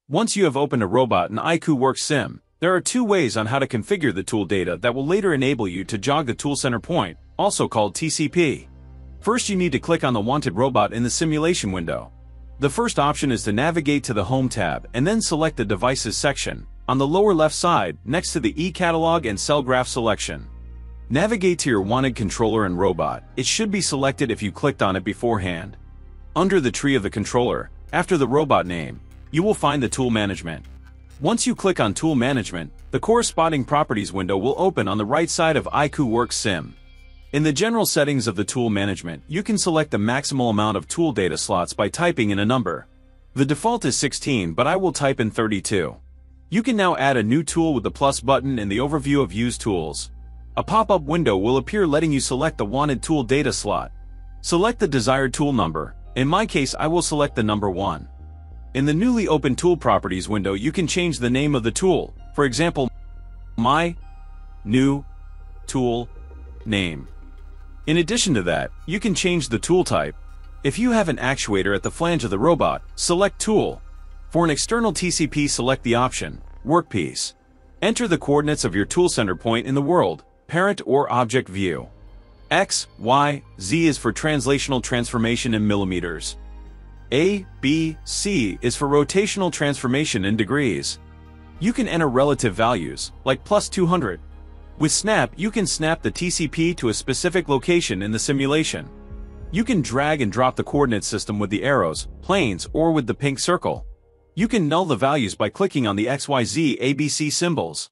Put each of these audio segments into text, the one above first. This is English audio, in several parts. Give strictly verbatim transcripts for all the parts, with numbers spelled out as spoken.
Once you have opened a robot in iiQWorks.Sim, there are two ways on how to configure the tool data that will later enable you to jog the tool center point, also called T C P. First, you need to click on the wanted robot in the simulation window. The first option is to navigate to the Home tab and then select the Devices section, on the lower left side, next to the eCatalog and Cell Graph selection. Navigate to your wanted controller and robot. It should be selected if you clicked on it beforehand. Under the tree of the controller, after the robot name, you will find the Tool Management. Once you click on Tool Management, the corresponding Properties window will open on the right side of iiQWorks.Sim. In the general settings of the Tool Management, you can select the maximal amount of tool data slots by typing in a number. The default is sixteen, but I will type in thirty-two. You can now add a new tool with the plus button in the overview of Use Tools. A pop-up window will appear letting you select the wanted tool data slot. Select the desired tool number. In my case, I will select the number one. In the newly opened Tool Properties window, you can change the name of the tool, for example, My New Tool Name. In addition to that, you can change the tool type. If you have an actuator at the flange of the robot, select Tool. For an external T C P, select the option, Workpiece. Enter the coordinates of your tool center point in the world, parent or object view. X, Y, Z is for translational transformation in millimeters. A, B, C is for rotational transformation in degrees. You can enter relative values, like plus two hundred. With Snap, you can snap the T C P to a specific location in the simulation. You can drag and drop the coordinate system with the arrows, planes, or with the pink circle. You can null the values by clicking on the X Y Z A B C symbols.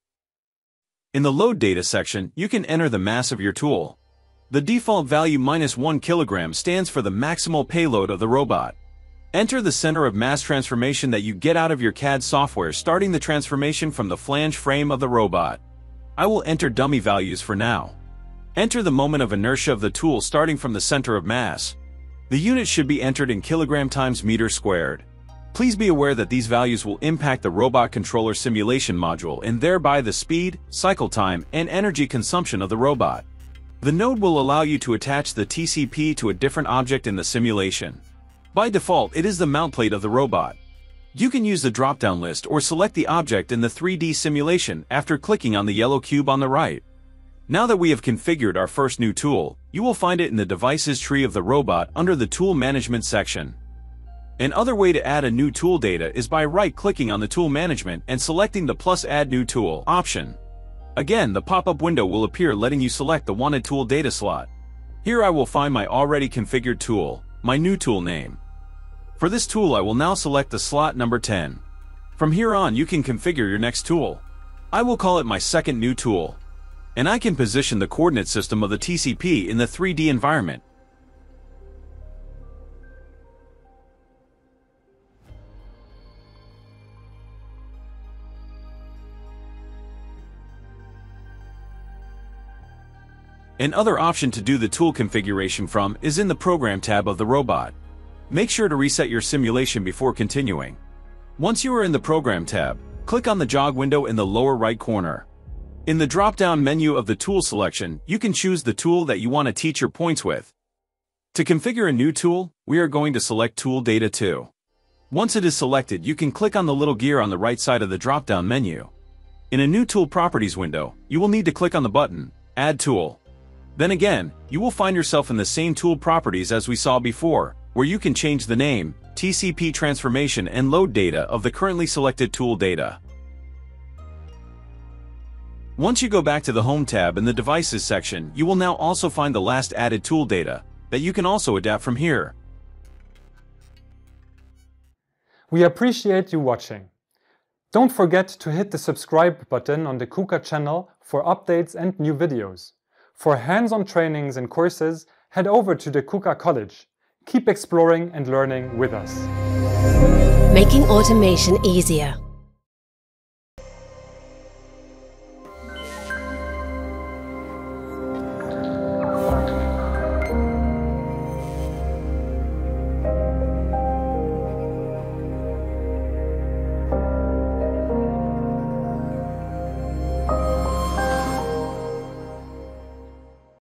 In the Load Data section, you can enter the mass of your tool. The default value minus one kilogram stands for the maximal payload of the robot. Enter the center of mass transformation that you get out of your C A D software, starting the transformation from the flange frame of the robot. I will enter dummy values for now. Enter the moment of inertia of the tool starting from the center of mass. The unit should be entered in kilogram times meter squared. Please be aware that these values will impact the robot controller simulation module and thereby the speed, cycle time, and energy consumption of the robot. The node will allow you to attach the T C P to a different object in the simulation. By default, it is the mount plate of the robot. You can use the drop-down list or select the object in the three D simulation after clicking on the yellow cube on the right. Now that we have configured our first new tool, you will find it in the Devices tree of the robot under the Tool Management section. Another way to add a new tool data is by right-clicking on the Tool Management and selecting the plus Add New Tool option. Again, the pop-up window will appear letting you select the wanted tool data slot. Here I will find my already configured tool, my new tool name. For this tool, I will now select the slot number ten. From here on, you can configure your next tool. I will call it my second new tool. And I can position the coordinate system of the T C P in the three D environment. Another option to do the tool configuration from is in the Program tab of the robot. Make sure to reset your simulation before continuing. Once you are in the Program tab, click on the jog window in the lower right corner. In the drop-down menu of the tool selection, you can choose the tool that you want to teach your points with. To configure a new tool, we are going to select Tool Data two. Once it is selected, you can click on the little gear on the right side of the drop-down menu. In a new Tool Properties window, you will need to click on the button, Add Tool. Then again, you will find yourself in the same tool properties as we saw before, where you can change the name, T C P transformation, and load data of the currently selected tool data. Once you go back to the Home tab in the Devices section, you will now also find the last added tool data that you can also adapt from here. We appreciate you watching. Don't forget to hit the subscribe button on the KUKA channel for updates and new videos. For hands-on trainings and courses, head over to the KUKA College. Keep exploring and learning with us. Making automation easier.